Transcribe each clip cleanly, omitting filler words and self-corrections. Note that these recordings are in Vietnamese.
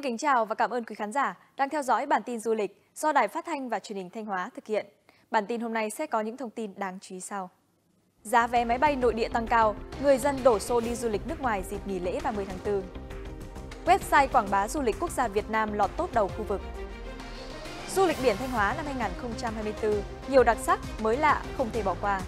Xin kính chào và cảm ơn quý khán giả đang theo dõi bản tin du lịch do Đài Phát thanh và Truyền hình Thanh Hóa thực hiện. Bản tin hôm nay sẽ có những thông tin đáng chú ý sau. Giá vé máy bay nội địa tăng cao, người dân đổ xô đi du lịch nước ngoài dịp nghỉ lễ 30 tháng 4. Website quảng bá du lịch quốc gia Việt Nam lọt top đầu khu vực. Du lịch biển Thanh Hóa năm 2024, nhiều đặc sắc, mới lạ, không thể bỏ qua.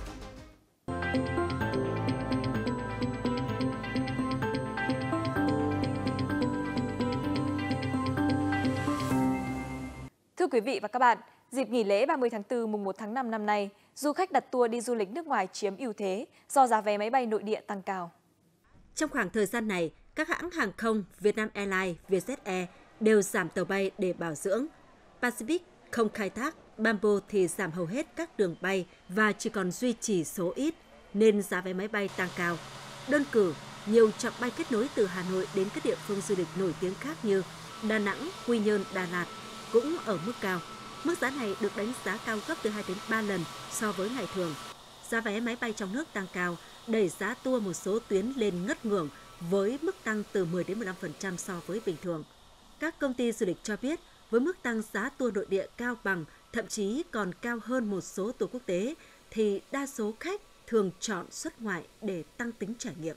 Thưa quý vị và các bạn, dịp nghỉ lễ 30 tháng 4 mùng 1 tháng 5 năm nay, du khách đặt tour đi du lịch nước ngoài chiếm ưu thế do giá vé máy bay nội địa tăng cao. Trong khoảng thời gian này, các hãng hàng không Vietnam Airlines, Vietjet Air đều giảm tàu bay để bảo dưỡng. Pacific không khai thác, Bamboo thì giảm hầu hết các đường bay và chỉ còn duy trì số ít, nên giá vé máy bay tăng cao. Đơn cử, nhiều chặng bay kết nối từ Hà Nội đến các địa phương du lịch nổi tiếng khác như Đà Nẵng, Quy Nhơn, Đà Lạt cũng ở mức cao. Mức giá này được đánh giá cao gấp từ 2 đến 3 lần so với ngày thường. Giá vé máy bay trong nước tăng cao, đẩy giá tour một số tuyến lên ngất ngưỡng với mức tăng từ 10 đến 15% so với bình thường. Các công ty du lịch cho biết, với mức tăng giá tour nội địa cao bằng, thậm chí còn cao hơn một số tour quốc tế, thì đa số khách thường chọn xuất ngoại để tăng tính trải nghiệm.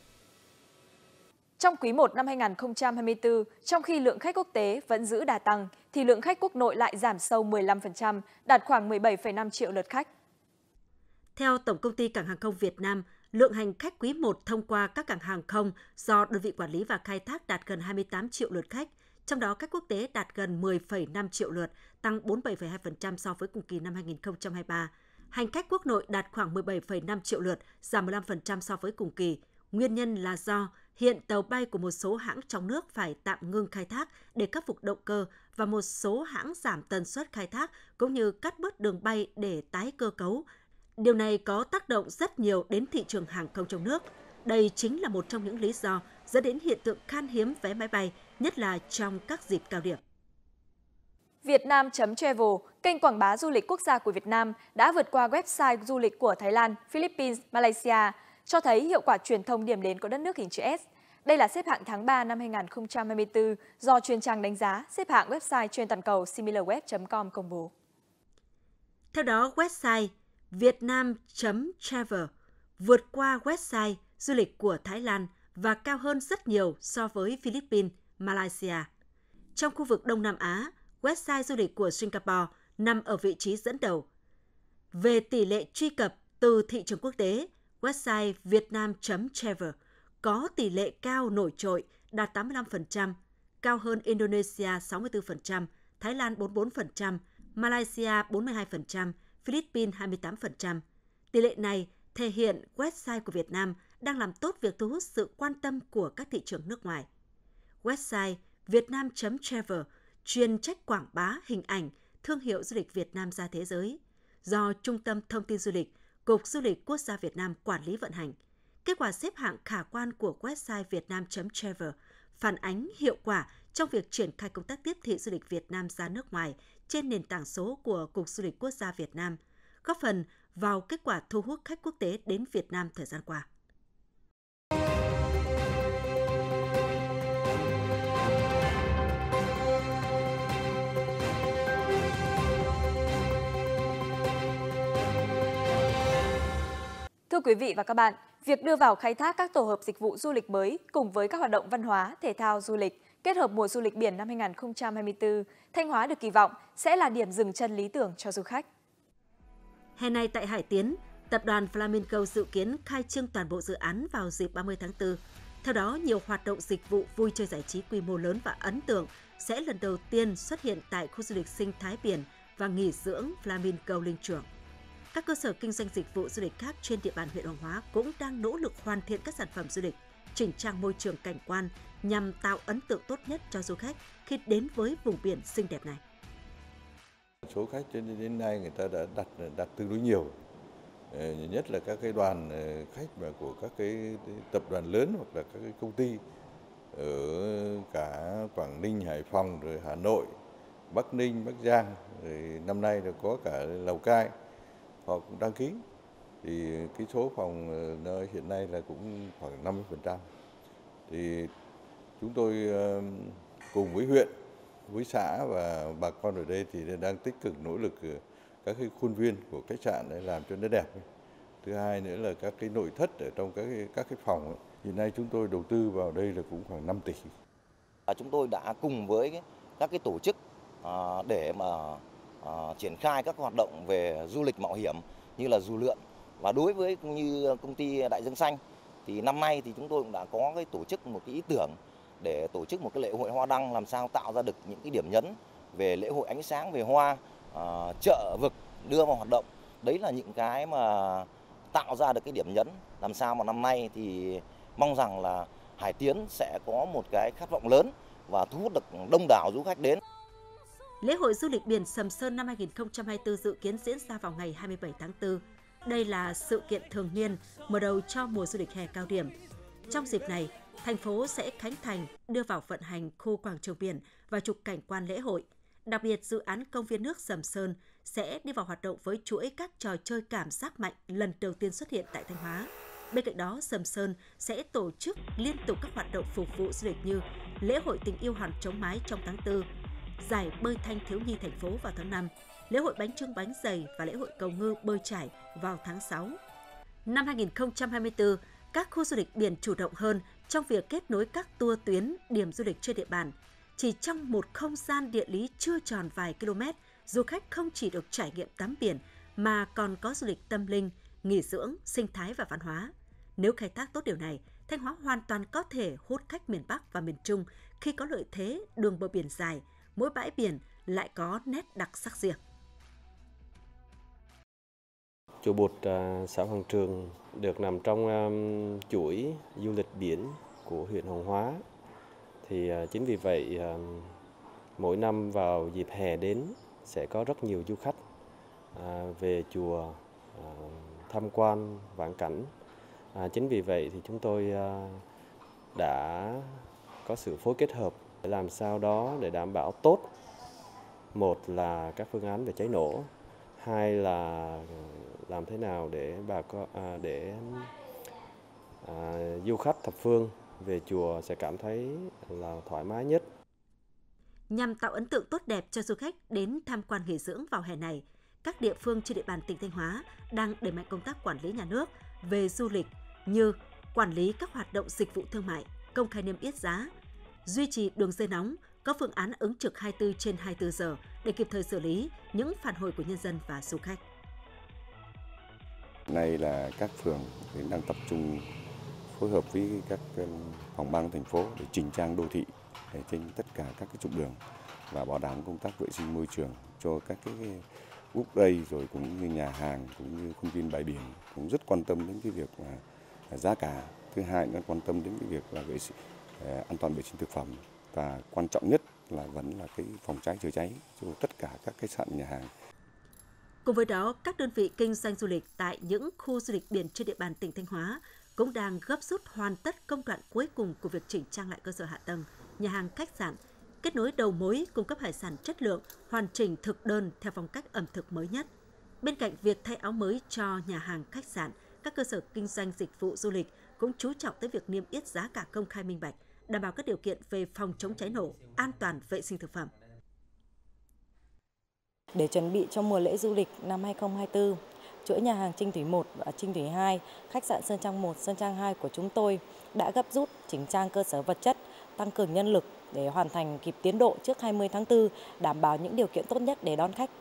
Trong quý 1 năm 2024, trong khi lượng khách quốc tế vẫn giữ đà tăng, thì lượng khách quốc nội lại giảm sâu 15%, đạt khoảng 17,5 triệu lượt khách. Theo Tổng công ty Cảng hàng không Việt Nam, lượng hành khách quý 1 thông qua các cảng hàng không do đơn vị quản lý và khai thác đạt gần 28 triệu lượt khách, trong đó khách quốc tế đạt gần 10,5 triệu lượt, tăng 47,2% so với cùng kỳ năm 2023. Hành khách quốc nội đạt khoảng 17,5 triệu lượt, giảm 15% so với cùng kỳ. Nguyên nhân là do hiện tàu bay của một số hãng trong nước phải tạm ngưng khai thác để khắc phục động cơ và một số hãng giảm tần suất khai thác cũng như cắt bớt đường bay để tái cơ cấu. Điều này có tác động rất nhiều đến thị trường hàng không trong nước. Đây chính là một trong những lý do dẫn đến hiện tượng khan hiếm vé máy bay, nhất là trong các dịp cao điểm. Vietnam.travel, kênh quảng bá du lịch quốc gia của Việt Nam, đã vượt qua website du lịch của Thái Lan, Philippines, Malaysia, cho thấy hiệu quả truyền thông điểm đến của đất nước hình chữ S. Đây là xếp hạng tháng 3 năm 2024 do chuyên trang đánh giá xếp hạng website trên toàn cầu similarweb.com công bố. Theo đó, website Vietnam.travel vượt qua website du lịch của Thái Lan và cao hơn rất nhiều so với Philippines, Malaysia. Trong khu vực Đông Nam Á, website du lịch của Singapore nằm ở vị trí dẫn đầu. Về tỷ lệ truy cập từ thị trường quốc tế, website Vietnam.travel có tỷ lệ cao nổi trội, đạt 85%, cao hơn Indonesia 64%, Thái Lan 44%, Malaysia 42%, Philippines 28%. Tỷ lệ này thể hiện website của Việt Nam đang làm tốt việc thu hút sự quan tâm của các thị trường nước ngoài. Website Vietnam.travel chuyên trách quảng bá hình ảnh, thương hiệu du lịch Việt Nam ra thế giới, do Trung tâm Thông tin Du lịch, Cục Du lịch Quốc gia Việt Nam quản lý vận hành. Kết quả xếp hạng khả quan của website Vietnam.travel phản ánh hiệu quả trong việc triển khai công tác tiếp thị du lịch Việt Nam ra nước ngoài trên nền tảng số của Cục Du lịch Quốc gia Việt Nam, góp phần vào kết quả thu hút khách quốc tế đến Việt Nam thời gian qua. Thưa quý vị và các bạn, việc đưa vào khai thác các tổ hợp dịch vụ du lịch mới cùng với các hoạt động văn hóa, thể thao, du lịch kết hợp mùa du lịch biển năm 2024, Thanh Hóa được kỳ vọng sẽ là điểm dừng chân lý tưởng cho du khách. Hè này tại Hải Tiến, tập đoàn Flamingo dự kiến khai trương toàn bộ dự án vào dịp 30 tháng 4. Theo đó, nhiều hoạt động dịch vụ vui chơi giải trí quy mô lớn và ấn tượng sẽ lần đầu tiên xuất hiện tại khu du lịch sinh thái biển và nghỉ dưỡng Flamingo Linh Trưởng. Các cơ sở kinh doanh dịch vụ du lịch khác trên địa bàn huyện Hoàng Hóa cũng đang nỗ lực hoàn thiện các sản phẩm du lịch, chỉnh trang môi trường cảnh quan nhằm tạo ấn tượng tốt nhất cho du khách khi đến với vùng biển xinh đẹp này. Số khách đến nay người ta đã đặt tương đối nhiều, nhất là các cái đoàn khách mà của các cái tập đoàn lớn hoặc là các cái công ty ở cả Quảng Ninh, Hải Phòng, rồi Hà Nội, Bắc Ninh, Bắc Giang, rồi năm nay là có cả Lào Cai, họ cũng đăng ký. Thì cái số phòng hiện nay là cũng khoảng 50%. Thì chúng tôi cùng với huyện với xã và bà con ở đây thì đang tích cực nỗ lực các cái khuôn viên của khách sạn để làm cho nó đẹp. Thứ hai nữa là các cái nội thất ở trong các cái phòng ấy. Hiện nay chúng tôi đầu tư vào đây là cũng khoảng 5 tỷ. Chúng tôi đã cùng với các cái tổ chức để mà triển khai các hoạt động về du lịch mạo hiểm như là dù lượn, và đối với như công ty Đại Dương Xanh thì năm nay thì chúng tôi cũng đã có cái tổ chức một cái ý tưởng để tổ chức một cái lễ hội hoa đăng, làm sao tạo ra được những cái điểm nhấn về lễ hội ánh sáng, về hoa, chợ vực đưa vào hoạt động. Đấy là những cái mà tạo ra được cái điểm nhấn, làm sao mà năm nay thì mong rằng là Hải Tiến sẽ có một cái khát vọng lớn và thu hút được đông đảo du khách đến. Lễ hội du lịch biển Sầm Sơn năm 2024 dự kiến diễn ra vào ngày 27 tháng 4. Đây là sự kiện thường niên mở đầu cho mùa du lịch hè cao điểm. Trong dịp này, thành phố sẽ khánh thành, đưa vào vận hành khu quảng trường biển và trục cảnh quan lễ hội. Đặc biệt, dự án công viên nước Sầm Sơn sẽ đi vào hoạt động với chuỗi các trò chơi cảm giác mạnh lần đầu tiên xuất hiện tại Thanh Hóa. Bên cạnh đó, Sầm Sơn sẽ tổ chức liên tục các hoạt động phục vụ du lịch như lễ hội tình yêu hòn chống mái trong tháng 4, giải bơi thanh thiếu nhi thành phố vào tháng 5, lễ hội bánh chưng bánh dày và lễ hội cầu ngư bơi trải vào tháng 6. Năm 2024, các khu du lịch biển chủ động hơn trong việc kết nối các tour tuyến, điểm du lịch trên địa bàn. Chỉ trong một không gian địa lý chưa tròn vài km, du khách không chỉ được trải nghiệm tắm biển mà còn có du lịch tâm linh, nghỉ dưỡng, sinh thái và văn hóa. Nếu khai thác tốt điều này, Thanh Hóa hoàn toàn có thể hút khách miền Bắc và miền Trung khi có lợi thế đường bờ biển dài, mỗi bãi biển lại có nét đặc sắc riêng. Chùa Bụt, xã Hoàng Trường được nằm trong chuỗi du lịch biển của huyện Hoàng Hóa. Thì chính vì vậy mỗi năm vào dịp hè đến sẽ có rất nhiều du khách về chùa tham quan vãn cảnh. Chính vì vậy thì chúng tôi đã có sự phối kết hợp để làm sao đó để đảm bảo tốt. Một là các phương án về cháy nổ, hai là làm thế nào để du khách thập phương về chùa sẽ cảm thấy là thoải mái nhất. Nhằm tạo ấn tượng tốt đẹp cho du khách đến tham quan nghỉ dưỡng vào hè này, các địa phương trên địa bàn tỉnh Thanh Hóa đang đẩy mạnh công tác quản lý nhà nước về du lịch như quản lý các hoạt động dịch vụ thương mại, công khai niêm yết giá, duy trì đường dây nóng, có phương án ứng trực 24/24 giờ để kịp thời xử lý những phản hồi của nhân dân và du khách. Nay là các phường đang tập trung phối hợp với các phòng ban thành phố để chỉnh trang đô thị trên tất cả các cái trục đường và bảo đảm công tác vệ sinh môi trường cho các cái group đây, rồi cũng như nhà hàng cũng như khuôn viên bãi biển cũng rất quan tâm đến cái việc giá cả. Thứ hai nữa quan tâm đến cái việc là vệ sinh an toàn vệ sinh thực phẩm, và quan trọng nhất là vẫn là cái phòng cháy chữa cháy cho tất cả các khách sạn, nhà hàng. Cùng với đó, các đơn vị kinh doanh du lịch tại những khu du lịch biển trên địa bàn tỉnh Thanh Hóa cũng đang gấp rút hoàn tất công đoạn cuối cùng của việc chỉnh trang lại cơ sở hạ tầng, nhà hàng, khách sạn, kết nối đầu mối cung cấp hải sản chất lượng, hoàn chỉnh thực đơn theo phong cách ẩm thực mới nhất. Bên cạnh việc thay áo mới cho nhà hàng, khách sạn, các cơ sở kinh doanh dịch vụ du lịch cũng chú trọng tới việc niêm yết giá cả công khai minh bạch, đảm bảo các điều kiện về phòng chống cháy nổ, an toàn vệ sinh thực phẩm. Để chuẩn bị cho mùa lễ du lịch năm 2024, chuỗi nhà hàng Trinh Thủy 1 và Trinh Thủy 2, khách sạn Sơn Trang 1, Sơn Trang 2 của chúng tôi đã gấp rút chỉnh trang cơ sở vật chất, tăng cường nhân lực để hoàn thành kịp tiến độ trước 20 tháng 4, đảm bảo những điều kiện tốt nhất để đón khách.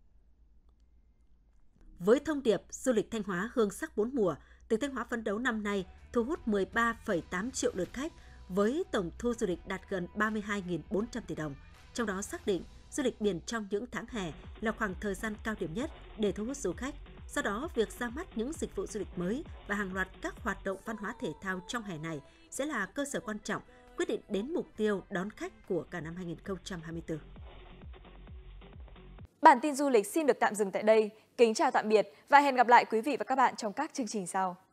Với thông điệp du lịch Thanh Hóa hương sắc bốn mùa, tỉnh Thanh Hóa phấn đấu năm nay thu hút 13,8 triệu lượt khách với tổng thu du lịch đạt gần 32.400 tỷ đồng. Trong đó xác định du lịch biển trong những tháng hè là khoảng thời gian cao điểm nhất để thu hút du khách. Do đó, việc ra mắt những dịch vụ du lịch mới và hàng loạt các hoạt động văn hóa thể thao trong hè này sẽ là cơ sở quan trọng quyết định đến mục tiêu đón khách của cả năm 2024. Bản tin du lịch xin được tạm dừng tại đây. Kính chào tạm biệt và hẹn gặp lại quý vị và các bạn trong các chương trình sau.